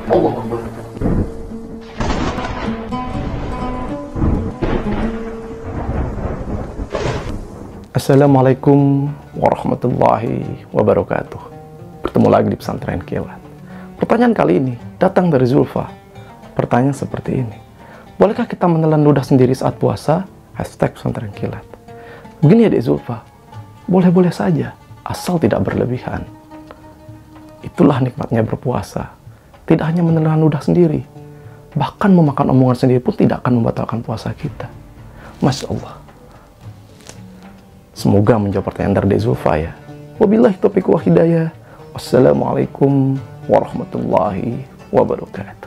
Allah Akbar. Assalamualaikum warahmatullahi wabarakatuh. Bertemu lagi di Pesantren Kilat. Pertanyaan kali ini datang dari Zulfa. Pertanyaan seperti ini: bolehkah kita menelan ludah sendiri saat puasa? Hashtag Pesantren Kilat. Begini ya Dek Zulfa, boleh-boleh saja, asal tidak berlebihan. Itulah nikmatnya berpuasa. Tidak hanya menelan ludah sendiri, bahkan memakan omongan sendiri pun tidak akan membatalkan puasa kita. Masya Allah. Semoga menjawab pertanyaan dari Dek Zulfa ya. Wabillahi taufiq wa hidayah. Wassalamualaikum warahmatullahi wabarakatuh.